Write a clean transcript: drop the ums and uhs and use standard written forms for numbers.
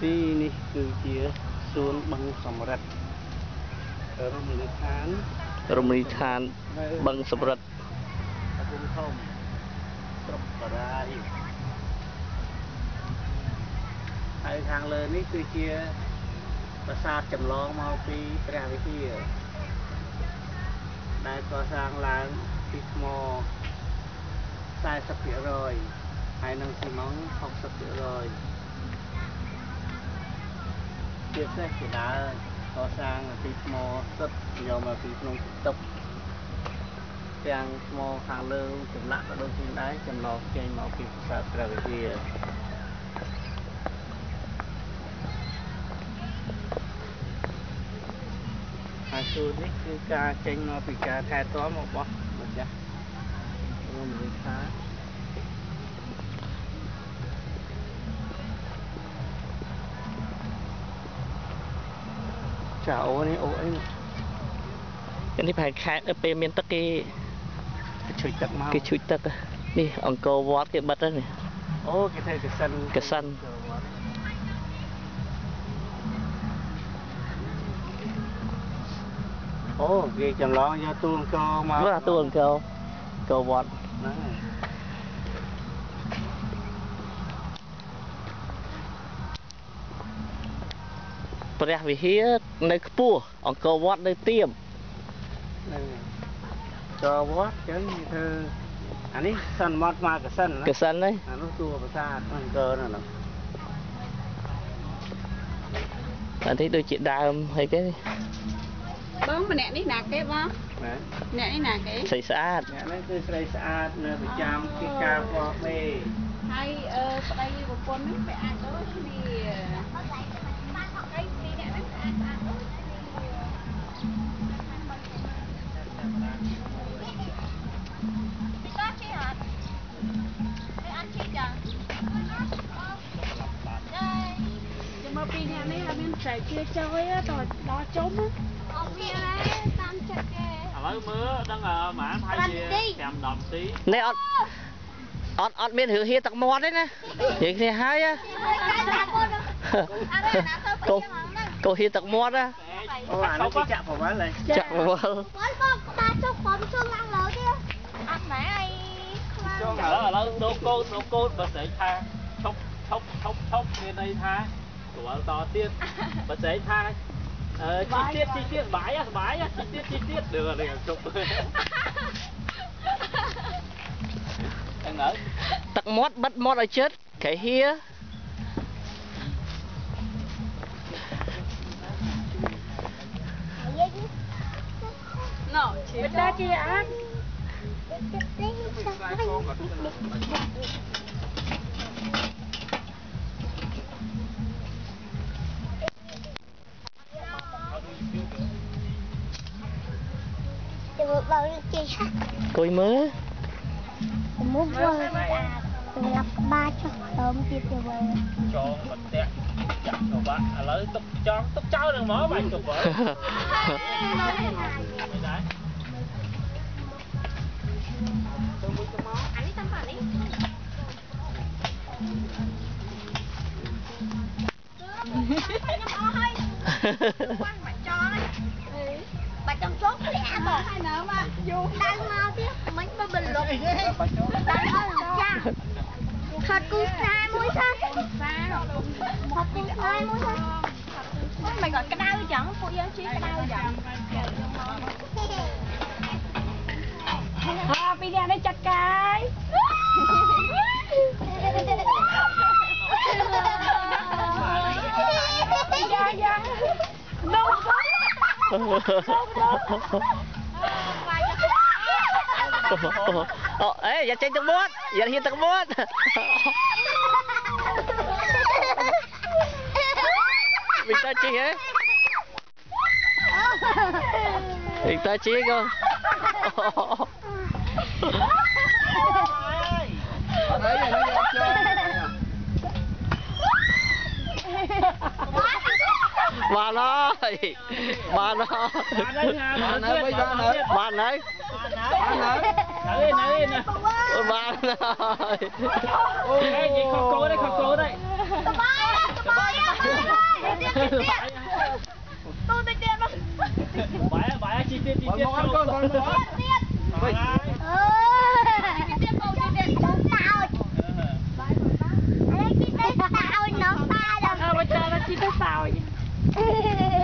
ទីនេះគឺជាសួនបឹងសម្រិទ្ធរមណីយដ្ឋានបឹងសម្រិទ្ធកំពង់ធំស្រុកបារាយណ៍ហើយខាងលើនេះគឺជាប្រាសាទចម្លងមកពីព្រះវិហារដែលកសាងឡើងពីថ្ម 40% ហើយនឹងស៊ីម៉ង់ 60%ជាពិសេសជាដើរកសាងពីថ្មសុទ្ធយកមកពីក្នុងទឹកទាំងថ្មខាងលើចម្លាក់ក៏ដូចគ្នាដែរចម្លងចេញមកពីប្រាសាទព្រះវិហារហើយសួននេះគឺការចេញមកពីការថែទាំរបស់ម្ចាស់រមណីយដ្ឋានចាអូនេះអូអីនេះប្រហែលខែពេលមានទឹកគេជួយទឹកមកគេជួយទឹកនេះអង្គរវត្តគេបិទហ្នឹងអូគេធ្វើកសិនអូគេចម្លងយកទូលអង្គរមកទូលអង្គរវត្តហ្នឹងព្រះវិហារនៅខ្ពស់អង្គរវត្តនៅទាបអង្គរវត្តចឹងធ្វើអានេះសន្មតមកកសិនហ្នឹងអានោះតួប្រាសាទអង្គរហ្នឹងអានេះដូចជាដើមហើយគេបងម្នាក់នេះណាគេបងម្នាក់នេះណាគេស្រីស្អាតអ្នកនេះគឺស្រីស្អាតនៅប្រចាំទីការពណ៌មេហើយប្តីប្រពន្ធនេះវាអាចដូចគ្នាហើយពីអ្នកនេះអាចដូចគ្នាក៏ជាអត់អត់ជាចាចាំមកពីអ្នកនេះអត់មានស្រែកជាចុយដល់ចុំអត់មានទេតាមចិត្តគេឥឡូវមើលដឹងម៉ានហើយជា5-10នាទីនេះអត់មានរឿងហៀទឹកមាត់ទេណានិយាយគ្នាហើយកូហៀទឹកមាត់ណាអូអានេះគេចាក់ប្រវល់ហើយចាក់ប្រវល់បងក្បាលចុះខ្ញុំជើងឡើងលើទៀតអត់ណែអីខ្លាំងឥឡូវដូរកូនបើស្រីថាឈប់មានន័យថាប្រវល់តទៀតបើស្រីថាជីទៀតបាយជីទៀតđược rồi chụp anh ở tật mót bắt mót ở chết cái hia no chị ta chị ăn coi mới muốn vơi lập ba cho tôm kịp rồi vơi cho mình đẹp chặt rồi bạn lấy tóc cháu đừng mỏ bạn chụp vợ bà trong chốt lẻ rồi hai nợ mà vô đang mau chứ mấy ba bình luận đang mau cha thật cu sai mũi sao thật cu sai mũi sao mày gọi cái đau chẳng phụ dân chi cái đau chẳng bây giờ đây chặt cái đâu ê giờ trên tầng 1 giờ hiện tầng 1 mình ta chi hả mình ta chi cơ bạn ơi bạn ơi bạn ơi bạn ơi ê gì khóc cô đây tôi tiết luôn. Bãi chi tiết Tiết. Tiết bầu tiết. Nó xa rồi. Mà chờ nó chi tiết sao vậy?